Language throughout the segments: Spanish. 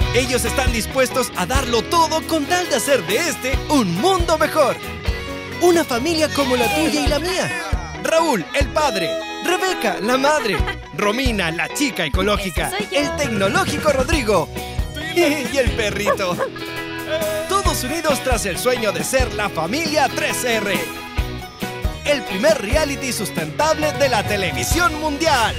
Ellos están dispuestos a darlo todo con tal de hacer de este un mundo mejor. Una familia como la tuya y la mía. Raúl, el padre. Rebeca, la madre. Romina, la chica ecológica. El tecnológico Rodrigo. Y el perrito. Todos unidos tras el sueño de ser la familia 3R. El primer reality sustentable de la televisión mundial.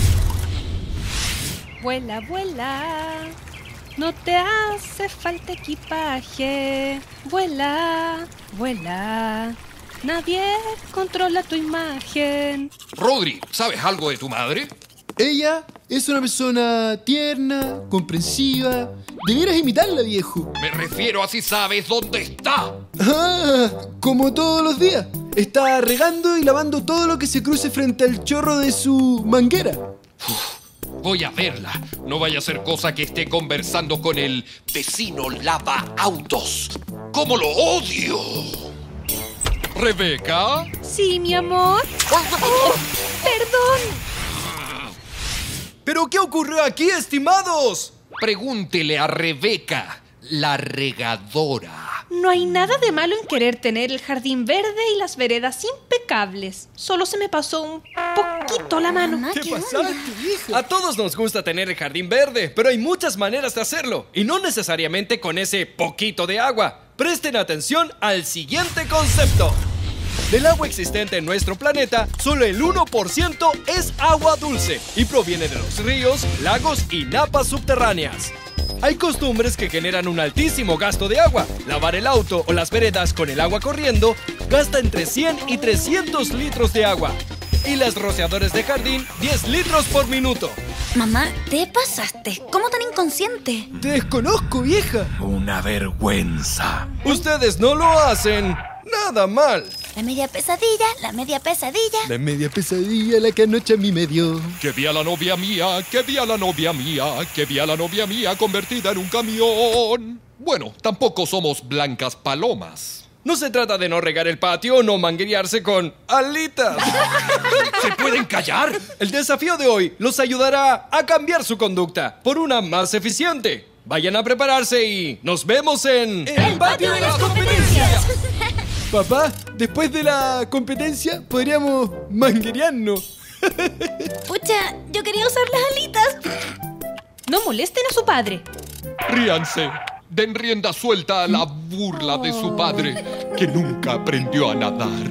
Vuela, vuela, no te hace falta equipaje. Vuela, vuela, nadie controla tu imagen. Rodri, ¿sabes algo de tu madre? Ella es una persona tierna, comprensiva. Deberías imitarla, viejo. Me refiero a si sabes dónde está. Ah, como todos los días. Está regando y lavando todo lo que se cruce frente al chorro de su manguera. Voy a verla. No vaya a ser cosa que esté conversando con el vecino lava autos. ¡Cómo lo odio! ¿Rebeca? Sí, mi amor. Oh, perdón. ¿Pero qué ocurrió aquí, estimados? Pregúntele a Rebeca, la regadora. No hay nada de malo en querer tener el jardín verde y las veredas impecables. Solo se me pasó un poquito la mano. Mamá, ¿Qué pasaste, hija? A todos nos gusta tener el jardín verde, pero hay muchas maneras de hacerlo. Y no necesariamente con ese poquito de agua. Presten atención al siguiente concepto. Del agua existente en nuestro planeta, solo el 1% es agua dulce y proviene de los ríos, lagos y napas subterráneas. Hay costumbres que generan un altísimo gasto de agua. Lavar el auto o las veredas con el agua corriendo gasta entre 100 y 300 litros de agua. Y las rociadores de jardín, 10 litros por minuto. Mamá, te pasaste. ¿Cómo tan inconsciente? Te desconozco, vieja. Una vergüenza. Ustedes no lo hacen nada mal. La media pesadilla, la media pesadilla. La media pesadilla, la que anoche a mí me dio. Que vi a la novia mía, que vi a la novia mía, que vi a la novia mía convertida en un camión. Bueno, tampoco somos blancas palomas. No se trata de no regar el patio o no manguerearse con alitas. ¿Se pueden callar? El desafío de hoy los ayudará a cambiar su conducta por una más eficiente. Vayan a prepararse y nos vemos en... ¡El patio de las competencias! Papá, después de la competencia podríamos manguerearnos. Pucha, yo quería usar las alitas. No molesten a su padre. Ríanse. Den rienda suelta a la burla de su padre, que nunca aprendió a nadar.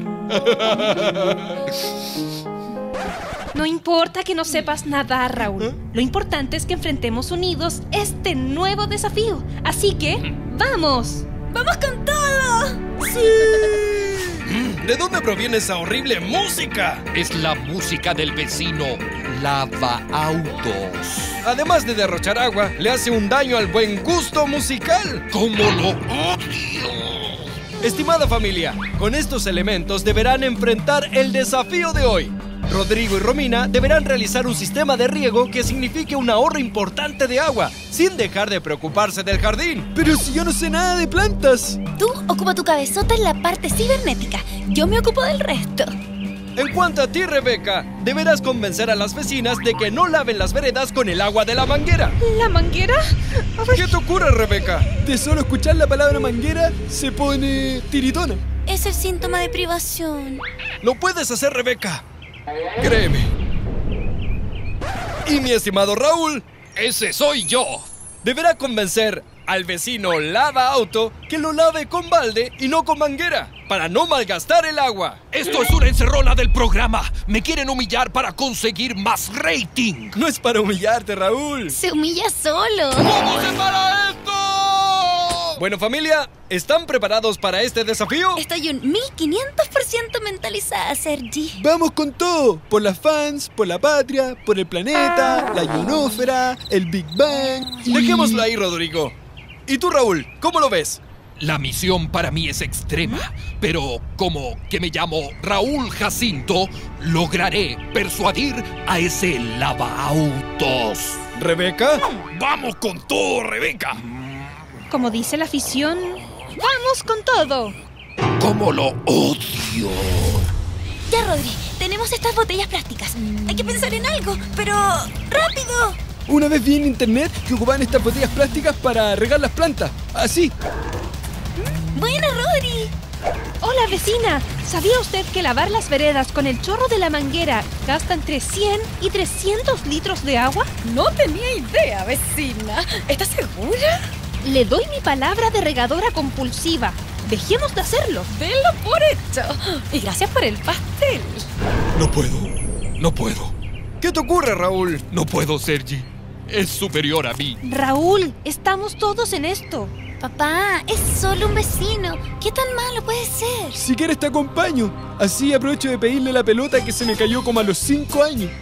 No importa que no sepas nadar, Raúl. Lo importante es que enfrentemos unidos este nuevo desafío. Así que, ¡vamos! ¡Vamos con todo! ¿De dónde proviene esa horrible música? Es la música del vecino lava autos. Además de derrochar agua, le hace un daño al buen gusto musical. ¡Cómo lo odio! Estimada familia, con estos elementos deberán enfrentar el desafío de hoy. Rodrigo y Romina deberán realizar un sistema de riego que signifique un ahorro importante de agua, sin dejar de preocuparse del jardín. Pero si yo no sé nada de plantas. Tú ocupa tu cabezota en la parte cibernética. Yo me ocupo del resto. En cuanto a ti, Rebeca, deberás convencer a las vecinas de que no laven las veredas con el agua de la manguera. ¿La manguera? ¿Qué te ocurre, Rebeca? De solo escuchar la palabra manguera se pone tiritona. Es el síntoma de privación. Lo puedes hacer, Rebeca. Créeme. Y mi estimado Raúl, ¡Ese soy yo! deberá convencer al vecino lava auto que lo lave con balde y no con manguera, para no malgastar el agua. Esto es una encerrona del programa. Me quieren humillar para conseguir más rating. No es para humillarte, Raúl. Se humilla solo. ¿Cómo se para esto? Bueno, familia, ¿están preparados para este desafío? Estoy un 1500% mentalizada, Sergi. Vamos con todo. Por las fans, por la patria, por el planeta, la ionósfera, el Big Bang. y- Dejémoslo ahí, Rodrigo. ¿Y tú, Raúl, cómo lo ves? La misión para mí es extrema, pero como que me llamo Raúl Jacinto, lograré persuadir a ese lavaautos. ¿Rebeca? ¡Vamos con todo, Rebeca! Como dice la afición, ¡vamos con todo! ¡Cómo lo odio! Ya, Rodri, tenemos estas botellas plásticas. Hay que pensar en algo, pero ¡rápido! Una vez vi en internet que ocupaban estas botellas plásticas para regar las plantas. Así. Buena, Rodri. Hola, vecina. ¿Sabía usted que lavar las veredas con el chorro de la manguera gasta entre 100 y 300 litros de agua? No tenía idea, vecina. ¿Estás segura? Le doy mi palabra de regadora compulsiva. Dejemos de hacerlo. Denlo por hecho. Y gracias por el pastel. No puedo. ¿Qué te ocurre, Raúl? No puedo, Sergi. Es superior a mí. Raúl, estamos todos en esto. Papá, es solo un vecino. ¿Qué tan malo puede ser? Si quieres te acompaño. Así aprovecho de pedirle la pelota que se me cayó como a los 5 años.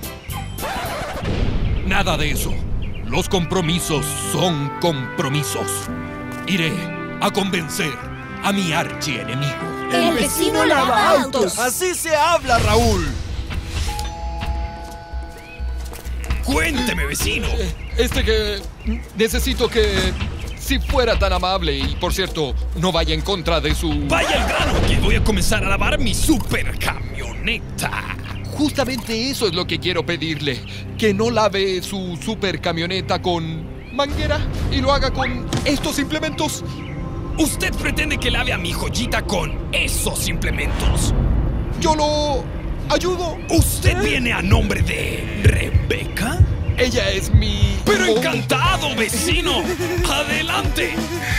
Nada de eso. Los compromisos son compromisos. Iré a convencer a mi archienemigo. El vecino lava autos. Así se habla, Raúl. Cuénteme, vecino. Que necesito que, si fuera tan amable, y por cierto, no vaya en contra de su... Vaya al grano, que voy a comenzar a lavar mi supercamioneta. Justamente eso es lo que quiero pedirle. Que no lave su supercamioneta con manguera y lo haga con estos implementos. ¿Usted pretende que lave a mi joyita con esos implementos? Yo lo ayudo. ¿Usted viene a nombre de Rebeca? Ella es mi... ¡Pero encantado, vecino! ¡Adelante!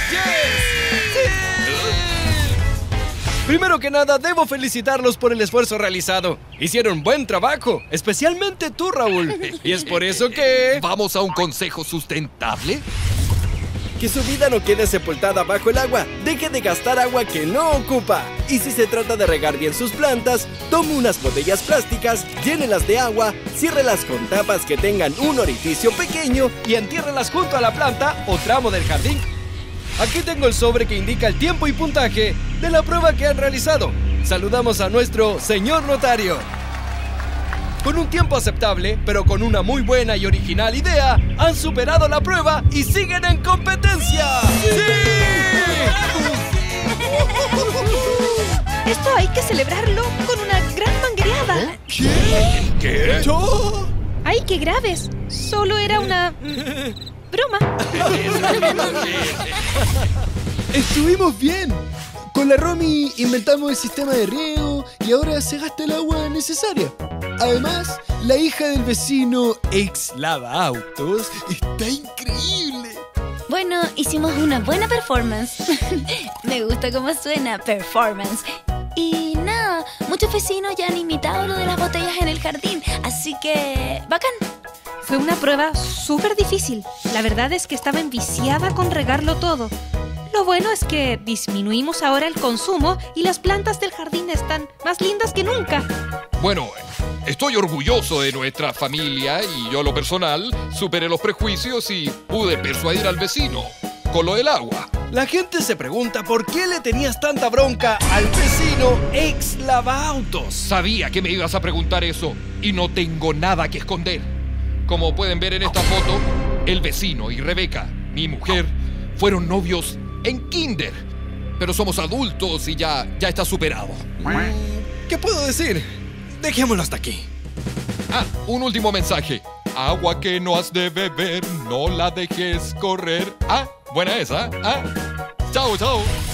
Primero que nada, debo felicitarlos por el esfuerzo realizado. Hicieron buen trabajo, especialmente tú, Raúl. Y es por eso que... ¿Vamos a un consejo sustentable? Que su vida no quede sepultada bajo el agua. Deje de gastar agua que no ocupa. Y si se trata de regar bien sus plantas, tome unas botellas plásticas, llénelas de agua, ciérrelas con tapas que tengan un orificio pequeño y entiérrelas junto a la planta o tramo del jardín. Aquí tengo el sobre que indica el tiempo y puntaje de la prueba que han realizado. Saludamos a nuestro señor notario. Con un tiempo aceptable, pero con una muy buena y original idea, han superado la prueba y siguen en competencia. Esto hay que celebrarlo con una gran manguereada. ¿Qué? ¿Yo? ¡Ay, qué graves! Solo era una... broma. Estuvimos bien. Con la Romy inventamos el sistema de riego y ahora se gasta el agua necesaria. Además, la hija del vecino ex lava autos está increíble. Bueno, hicimos una buena performance. Me gusta cómo suena, performance. Y nada, muchos vecinos ya han imitado lo de las botellas en el jardín, así que... ¡bacán! Fue una prueba súper difícil. La verdad es que estaba enviciada con regarlo todo. Lo bueno es que disminuimos ahora el consumo y las plantas del jardín están más lindas que nunca. Bueno, estoy orgulloso de nuestra familia y yo, lo personal, superé los prejuicios y pude persuadir al vecino con lo del agua. La gente se pregunta por qué le tenías tanta bronca al vecino ex lavautos. Sabía que me ibas a preguntar eso y no tengo nada que esconder. Como pueden ver en esta foto, el vecino y Rebeca, mi mujer, fueron novios en kinder. Pero somos adultos y ya está superado. ¿Qué puedo decir? Dejémoslo hasta aquí. Un último mensaje. Agua que no has de beber, no la dejes correr. Buena esa. Chao, chao.